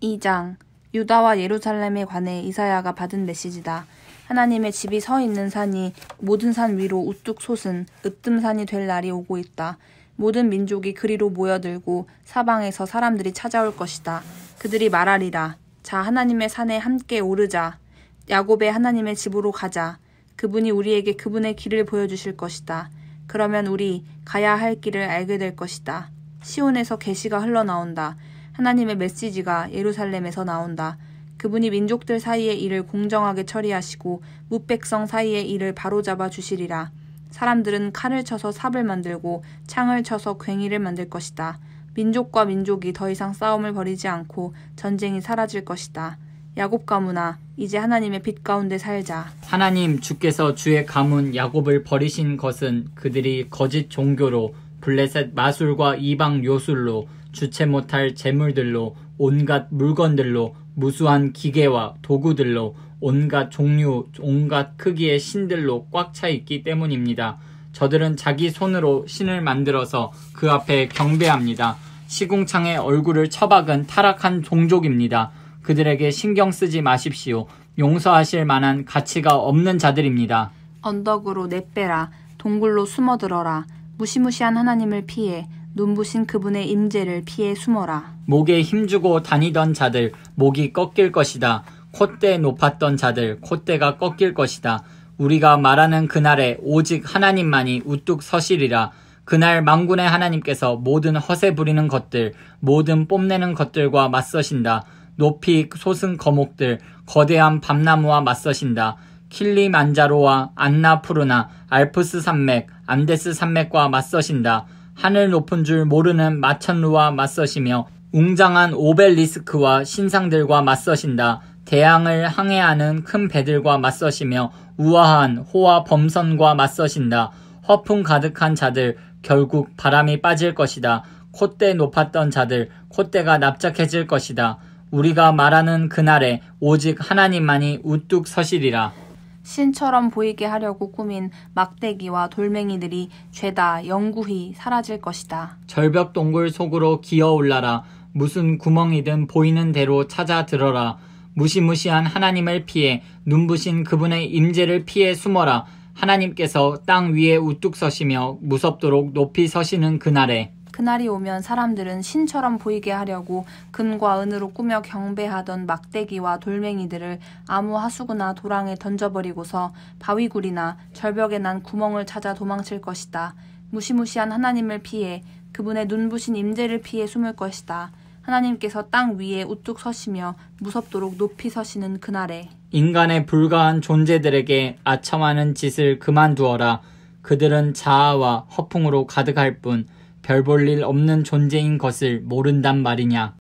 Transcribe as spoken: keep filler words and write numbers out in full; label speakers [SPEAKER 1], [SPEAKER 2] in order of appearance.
[SPEAKER 1] 이 장 유다와 예루살렘에 관해 이사야가 받은 메시지다. 하나님의 집이 서 있는 산이 모든 산 위로 우뚝 솟은 으뜸산이 될 날이 오고 있다. 모든 민족이 그리로 모여들고 사방에서 사람들이 찾아올 것이다. 그들이 말하리라. 자, 하나님의 산에 함께 오르자. 야곱의 하나님의 집으로 가자. 그분이 우리에게 그분의 길을 보여주실 것이다. 그러면 우리 가야 할 길을 알게 될 것이다. 시온에서 계시가 흘러나온다. 하나님의 메시지가 예루살렘에서 나온다. 그분이 민족들 사이의 일을 공정하게 처리하시고 뭇백성 사이의 일을 바로잡아 주시리라. 사람들은 칼을 쳐서 삽을 만들고 창을 쳐서 괭이를 만들 것이다. 민족과 민족이 더 이상 싸움을 벌이지 않고 전쟁이 사라질 것이다. 야곱 가문아, 이제 하나님의 빛 가운데 살자.
[SPEAKER 2] 하나님 주께서 주의 가문 야곱을 버리신 것은 그들이 거짓 종교로 블레셋 마술과 이방 요술로 주체 못할 재물들로 온갖 물건들로 무수한 기계와 도구들로 온갖 종류, 온갖 크기의 신들로 꽉 차 있기 때문입니다. 저들은 자기 손으로 신을 만들어서 그 앞에 경배합니다. 시궁창에 얼굴을 처박은 타락한 종족입니다. 그들에게 신경 쓰지 마십시오. 용서하실 만한 가치가 없는 자들입니다.
[SPEAKER 1] 언덕으로 내빼라. 동굴로 숨어들어라. 무시무시한 하나님을 피해 눈부신 그분의 임재를 피해 숨어라.
[SPEAKER 2] 목에 힘주고 다니던 자들 목이 꺾일 것이다. 콧대 높았던 자들 콧대가 꺾일 것이다. 우리가 말하는 그날에 오직 하나님만이 우뚝 서시리라. 그날 만군의 하나님께서 모든 허세 부리는 것들, 모든 뽐내는 것들과 맞서신다. 높이 솟은 거목들, 거대한 밤나무와 맞서신다. 킬리만자로와 안나푸르나, 알프스 산맥, 안데스 산맥과 맞서신다. 하늘 높은 줄 모르는 마천루와 맞서시며 웅장한 오벨리스크와 신상들과 맞서신다. 대양을 항해하는 큰 배들과 맞서시며 우아한 호와 범선과 맞서신다. 허풍 가득한 자들 결국 바람이 빠질 것이다. 콧대 높았던 자들 콧대가 납작해질 것이다. 우리가 말하는 그날에 오직 하나님만이 우뚝 서시리라.
[SPEAKER 1] 신처럼 보이게 하려고 꾸민 막대기와 돌멩이들이 죄다 영구히 사라질 것이다.
[SPEAKER 2] 절벽 동굴 속으로 기어올라라. 무슨 구멍이든 보이는 대로 찾아 들어라. 무시무시한 하나님을 피해 눈부신 그분의 임재를 피해 숨어라. 하나님께서 땅 위에 우뚝 서시며 무섭도록 높이 서시는 그날에
[SPEAKER 1] 그날이 오면 사람들은 신처럼 보이게 하려고 금과 은으로 꾸며 경배하던 막대기와 돌멩이들을 아무 하수구나 도랑에 던져버리고서 바위굴이나 절벽에 난 구멍을 찾아 도망칠 것이다. 무시무시한 하나님을 피해 그분의 눈부신 임재를 피해 숨을 것이다. 하나님께서 땅 위에 우뚝 서시며 무섭도록 높이 서시는 그날에
[SPEAKER 2] 인간의 불가한 존재들에게 아첨하는 짓을 그만두어라. 그들은 자아와 허풍으로 가득할 뿐 별 볼 일 없는 존재인 것을 모른단 말이냐.